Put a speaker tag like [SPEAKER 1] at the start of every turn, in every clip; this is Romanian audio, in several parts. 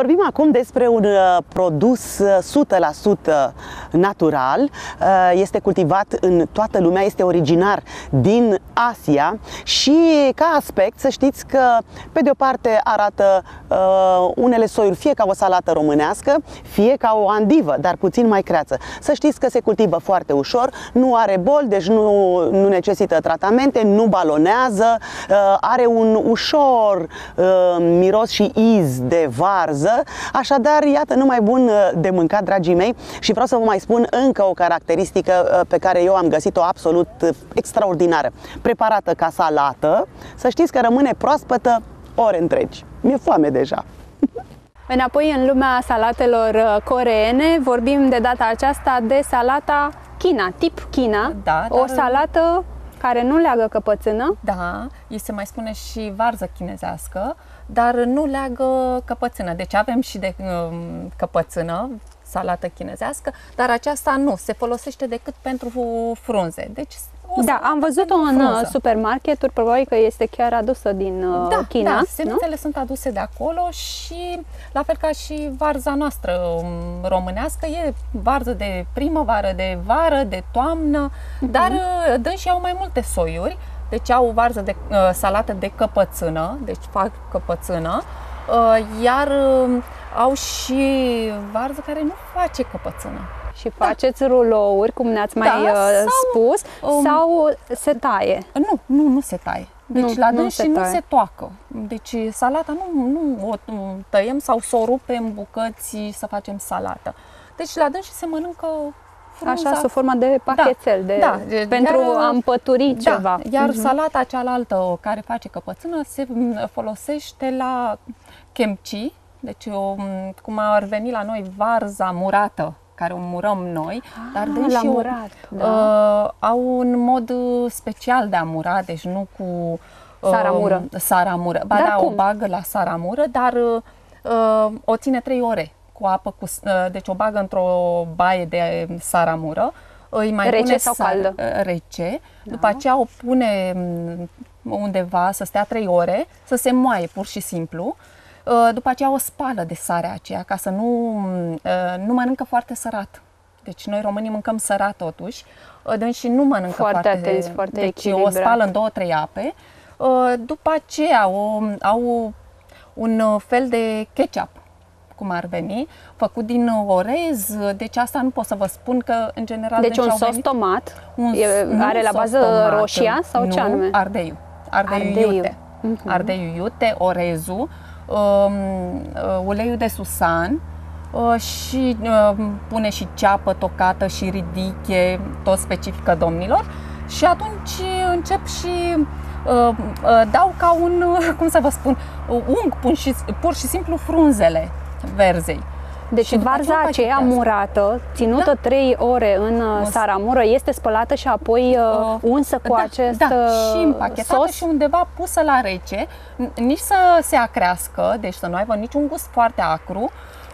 [SPEAKER 1] Vorbim acum despre un produs 100% natural. Este cultivat în toată lumea, este originar din Asia și ca aspect să știți că pe de o parte arată unele soiuri fie ca o salată românească, fie ca o andivă, dar puțin mai creață. Să știți că se cultivă foarte ușor, nu are boli, deci nu necesită tratamente, nu balonează, are un ușor miros și iz de varză, așadar iată numai bun de mâncat, dragii mei. Și vreau să vă mai spun încă o caracteristică pe care eu am găsit-o absolut extraordinară. Preparată ca salată, să știți că rămâne proaspătă ore întregi. Mi-e foame deja.
[SPEAKER 2] Înapoi în lumea salatelor coreene, vorbim de data aceasta de salata China, tip China,
[SPEAKER 3] da,
[SPEAKER 2] o salată care nu leagă căpățână.
[SPEAKER 3] Da, îi se mai spune și varză chinezească, dar nu leagă căpățână. Deci avem și de căpățână, salată chinezească, dar aceasta nu, se folosește decât pentru frunze. Deci
[SPEAKER 2] da, am văzut-o în supermarketuri, probabil că este chiar adusă din China.
[SPEAKER 3] Da, semințele sunt aduse de acolo și la fel ca și varza noastră românească, e varză de primăvară, de vară, de toamnă, dar dânsii au mai multe soiuri. Deci au varză de salată de căpățână, deci fac căpățână, iar au și varză care nu face căpățână.
[SPEAKER 2] Și faceți rulouri, cum ne-ați mai spus, sau se taie?
[SPEAKER 3] Nu se taie. Deci la dânsii nu se toacă. Deci salata nu o tăiem sau să o rupem în bucăți să facem salată. Deci la dânsii se mănâncă frunza.
[SPEAKER 2] Așa, sub formă de pachetel, pentru a împături ceva.
[SPEAKER 3] Iar salata cealaltă care face căpățână se folosește la kimchi, deci cum ar veni la noi varza murată, care o murăm noi, dar dânsii au un mod special de a mura, deci nu cu saramură. Ba da, o bagă la saramură, dar o ține 3 ore cu apă, deci o bagă într-o baie de saramură, îi mai
[SPEAKER 2] rece
[SPEAKER 3] pune
[SPEAKER 2] sau caldă?
[SPEAKER 3] Rece, după aceea o pune undeva să stea 3 ore, să se moaie pur și simplu. După aceea o spală de sarea aceea, ca să nu mănâncă foarte sărat. Deci noi românii mâncăm sărat totuși, dânsii nu mănâncă foarte
[SPEAKER 2] atenți, foarte
[SPEAKER 3] deci o spală în 2-3 ape. După aceea au un fel de ketchup, cum ar veni, făcut din orez. Deci asta nu pot să vă spun că în general...
[SPEAKER 2] Deci un sos tomat, are la bază roșia sau ce anume?
[SPEAKER 3] Ardeiul iute. Ardeiul iute, orezul, uleiul de susan și pune și ceapă tocată și ridiche, tot specifică domnilor. Și atunci încep și dau ca un, cum să vă spun, ung pur și simplu frunzele verzei.
[SPEAKER 2] Deci varza aceea murată, ținută 3 ore în saramură, este spălată și apoi unsă cu acest
[SPEAKER 3] și împachetată și undeva pusă la rece, nici să se acrească, deci să nu aibă niciun gust foarte acru,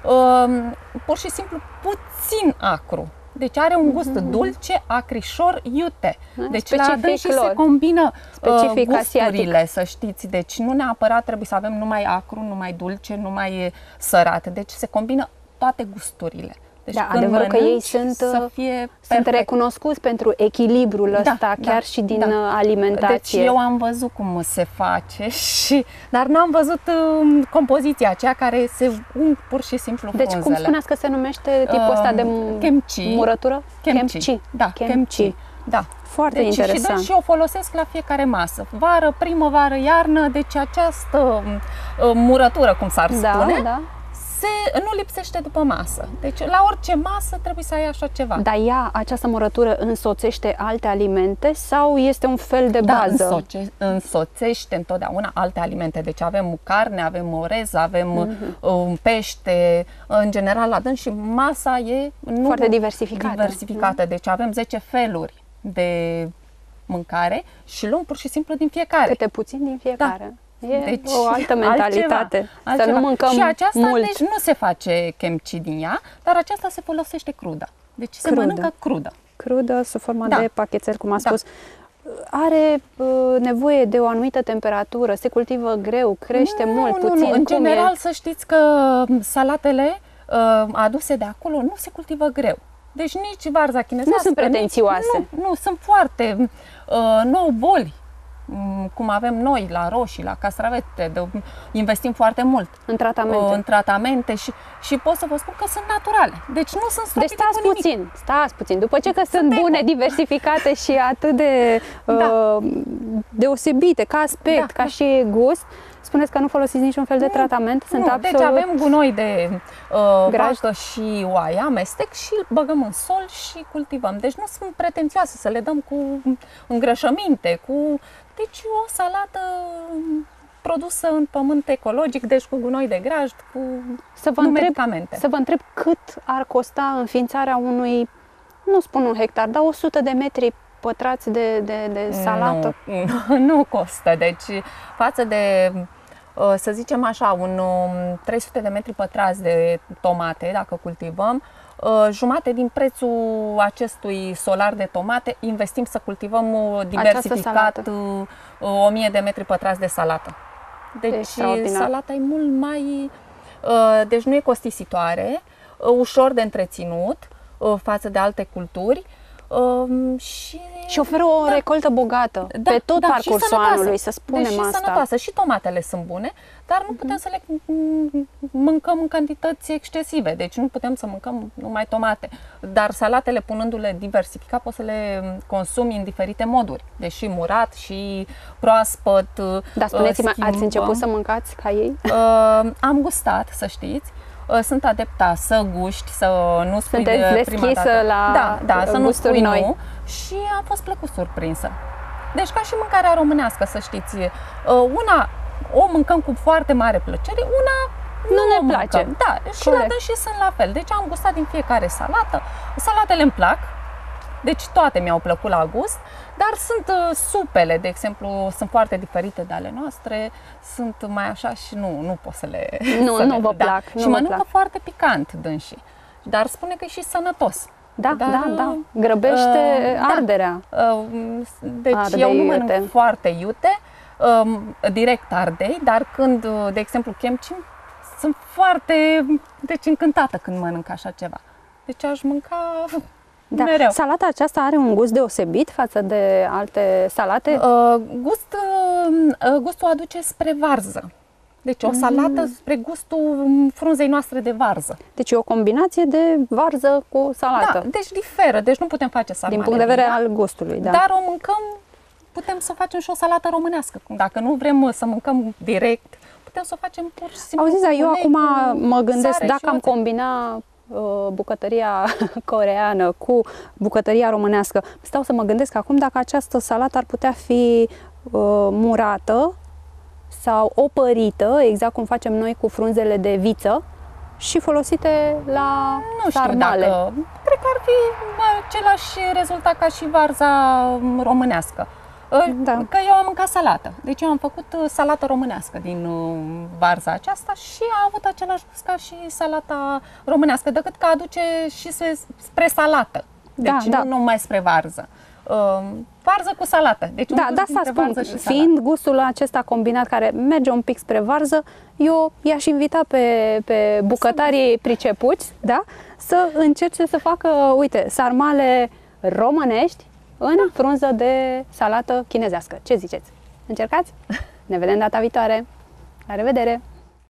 [SPEAKER 3] pur și simplu puțin acru. Deci are un gust dulce, acrișor, iute. Deci la dânsii se combină gusturile, să știți. Deci nu neapărat trebuie să avem numai acru, numai dulce, numai sărat. Deci se combină toate gusturile. Deci
[SPEAKER 2] adevărul că ei sunt recunoscuți pentru echilibrul ăsta, chiar și din alimentație.
[SPEAKER 3] Deci eu am văzut cum se face, dar n-am văzut compoziția aceea care se ung pur și simplu frunzele.
[SPEAKER 2] Deci cum spuneați că se numește tipul ăsta de murătură?
[SPEAKER 3] Kimchi. Da, kimchi. Da.
[SPEAKER 2] Foarte interesant.
[SPEAKER 3] Și o folosesc la fiecare masă. Vară, primăvară, iarnă, deci această murătură, cum s-ar spune, nu lipsește după masă. Deci la orice masă trebuie să ai așa ceva.
[SPEAKER 2] Dar această murătură însoțește alte alimente sau este un fel de bază?
[SPEAKER 3] Însoțește întotdeauna alte alimente. Deci avem carne, avem orez, avem pește, în general la dâns și masa e
[SPEAKER 2] foarte diversificată.
[SPEAKER 3] Deci avem 10 feluri de mâncare și luăm pur și simplu din fiecare.
[SPEAKER 2] Câte puțin din fiecare. E o altă mentalitate. Altceva. Să nu mâncăm
[SPEAKER 3] și aceasta,
[SPEAKER 2] mult.
[SPEAKER 3] Deci nu se face kimchi din ea, dar aceasta se folosește crudă. Deci se mănâncă crudă.
[SPEAKER 2] Crudă, sub formă de pachetel, cum a spus. are nevoie de o anumită temperatură, se cultivă greu, crește mult, puțin?
[SPEAKER 3] În general, să știți că salatele aduse de acolo nu se cultivă greu. Deci nici varza chinezească.
[SPEAKER 2] Nu sunt pretențioase.
[SPEAKER 3] Nu, sunt foarte... nu au boli, cum avem noi la roșii, la castravete. Investim foarte mult
[SPEAKER 2] în tratamente.
[SPEAKER 3] Și pot să vă spun că sunt naturale. Deci nu sunt stropite cu nimic.
[SPEAKER 2] Stați puțin. După ce că sunt bune, diversificate și atât de deosebite ca aspect, ca și gust, spuneți că nu folosiți niciun fel de tratament?
[SPEAKER 3] Deci avem gunoi de vacă și oaie, amestec și îl băgăm în sol și cultivăm. Deci nu sunt pretențioase să le dăm cu îngrășăminte, deci o salată produsă în pământ ecologic, deci cu gunoi de grajd, cu medicamente.
[SPEAKER 2] Să vă întreb cât ar costa înființarea unui, nu spun un hectar, dar 100 de metri pătrați de salată?
[SPEAKER 3] Nu costă. Deci față de, să zicem așa, 300 de metri pătrați de tomate, dacă cultivăm, jumate din prețul acestui solar de tomate investim să cultivăm diversificat 1000 de metri pătrați de salată. Deci salata e mult mai... Deci nu e costisitoare, ușor de întreținut față de alte culturi.
[SPEAKER 2] Și oferă o recoltă bogată pe tot parcursul anului, să spunem
[SPEAKER 3] asta.
[SPEAKER 2] Și
[SPEAKER 3] sănătoasă. Și tomatele sunt bune, dar nu putem să le mâncăm în cantități excesive. Deci nu putem să mâncăm numai tomate. Dar salatele, punându-le diversificat, poți să le consumi în diferite moduri. Deci și murat, și proaspăt.
[SPEAKER 2] Dar spuneți-mă, ați început să mâncați ca ei?
[SPEAKER 3] Am gustat, să știți. Sunt adepta să guști, să nu spui de prima dată.
[SPEAKER 2] La
[SPEAKER 3] să nu spui noi. Nu. Și am fost plăcut surprinsă. Deci ca și mâncarea românească, să știți, una o mâncăm cu foarte mare plăcere, una
[SPEAKER 2] nu ne place.
[SPEAKER 3] Da, și la dâns și sunt la fel. Deci am gustat din fiecare salată. Salatele îmi plac. Deci toate mi-au plăcut la gust, dar sunt supele, de exemplu, sunt foarte diferite de ale noastre, sunt mai așa și nu pot să le...
[SPEAKER 2] Nu vă plac.
[SPEAKER 3] Și mănâncă foarte picant dânsii, dar spune că e și sănătos.
[SPEAKER 2] Da. Grăbește arderea.
[SPEAKER 3] Deci eu nu mănânc foarte iute, direct ardei, dar când, de exemplu, kimchi, sunt foarte încântată când mănânc așa ceva. Deci aș mânca...
[SPEAKER 2] Da.
[SPEAKER 3] Mereu.
[SPEAKER 2] Salata aceasta are un gust deosebit față de alte salate?
[SPEAKER 3] Gustul aduce spre varză. Deci o salată spre gustul frunzei noastre de varză.
[SPEAKER 2] Deci e o combinație de varză cu salată.
[SPEAKER 3] Da, deci diferă. Deci nu putem face sarmale.
[SPEAKER 2] Din punct de vedere al gustului, da.
[SPEAKER 3] Dar o mâncăm, putem să facem și o salată românească. Dacă nu vrem să mâncăm direct, putem să o facem pur și simplu.
[SPEAKER 2] Auziți, dar eu acum mă gândesc dacă am combina bucătăria coreeană cu bucătăria românească. Stau să mă gândesc acum dacă această salată ar putea fi murată sau opărită, exact cum facem noi cu frunzele de viță, și folosite la sarmale.
[SPEAKER 3] Nu știu dacă... Cred că ar fi același rezultat ca și varza românească. Da. Că eu am mâncat salată. Deci eu am făcut salată românească din varza aceasta și a avut același gust ca și salata românească, decât că aduce și spre salată. Deci nu numai spre varză. Varză cu salată. Deci
[SPEAKER 2] da, asta spun. Fiind gustul acesta combinat care merge un pic spre varză, eu i-aș invita pe bucătarii pricepuți, da, să încerce să facă, uite, sarmale românești în frunză de salată chinezească. Ce ziceți? Încercați? Ne vedem data viitoare. La revedere!